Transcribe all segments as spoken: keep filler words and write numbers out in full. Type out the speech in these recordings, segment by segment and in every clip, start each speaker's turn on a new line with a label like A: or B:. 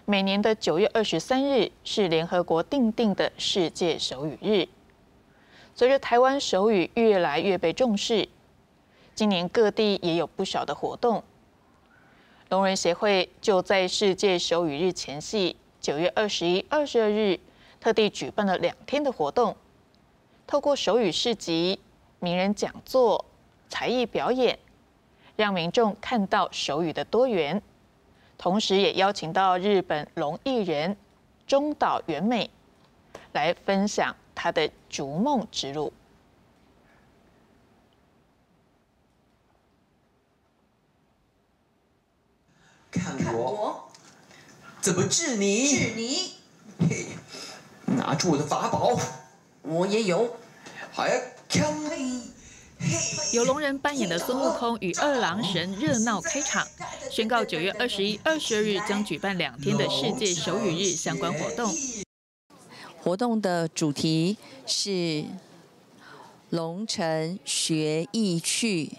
A: 每年的九月二十三日是联合国订定的世界手语日。随着台湾手语越来越被重视，今年各地也有不少的活动。聋人协会就在世界手语日前夕，九月二十一、二十二日，特地举办了两天的活动，透过手语市集、名人讲座、才艺表演，让民众看到手语的多元。同时，也邀请到日本聋艺人中岛原美来分享她的逐梦之路。
B: 看我怎么治你？
C: 治你！
B: 嘿，拿出我的法宝，
C: 我也有。
B: 还要看。
A: 由聋人扮演的孙悟空与二郎神热闹开场，宣告九月二十一、二十二日将举办两天的世界手语日相关活动。
D: 活动的主题是龙城学艺趣，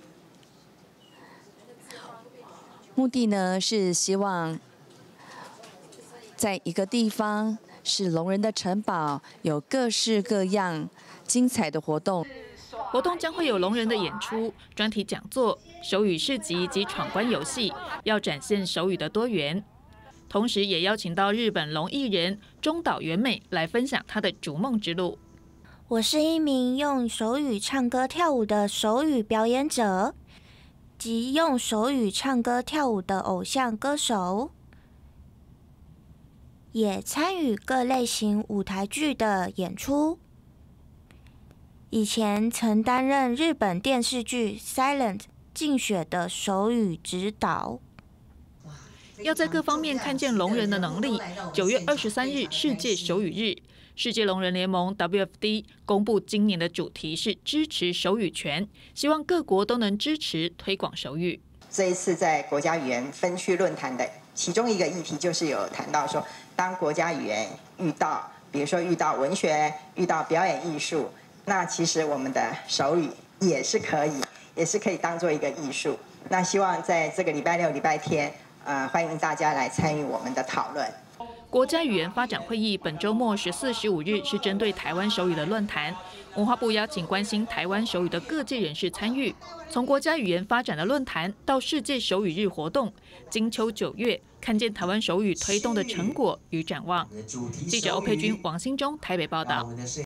D: 目的呢是希望在一个地方是聋人的城堡，有各式各样精彩的活动。
A: 活动将会有聋人的演出、专题讲座、手语市集及闯关游戏，要展现手语的多元。同时，也邀请到日本聋艺人中岛原美来分享她的逐梦之路。
E: 我是一名用手语唱歌跳舞的手语表演者，及用手语唱歌跳舞的偶像歌手，也参与各类型舞台剧的演出。以前曾担任日本电视剧《Silent》竞选的手语指导。
A: 要在各方面看见聋人的能力。九月二十三日世界手语日，世界聋人联盟 W F D 公布今年的主题是支持手语权，希望各国都能支持推广手语。
F: 这一次在国家语言分区论坛的其中一个议题，就是有谈到说，当国家语言遇到，比如说遇到文学、遇到表演艺术，那其实我们的手语也是可以，也是可以当做一个艺术。那希望在这个礼拜六、礼拜天，呃，欢迎大家来参与我们的讨论。
A: 国家语言发展会议本周末十四、十五日是针对台湾手语的论坛，文化部邀请关心台湾手语的各界人士参与。从国家语言发展的论坛到世界手语日活动，金秋九月，看见台湾手语推动的成果与展望。记者欧佩君、王新忠台北报道。